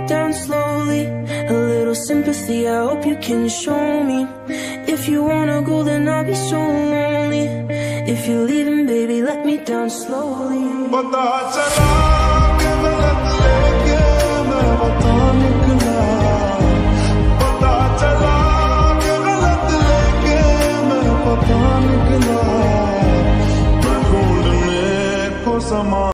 down slowly. A little sympathy, I hope you can show me. If you wanna go, then I'll be so lonely. If you're leaving, baby, let me down slowly.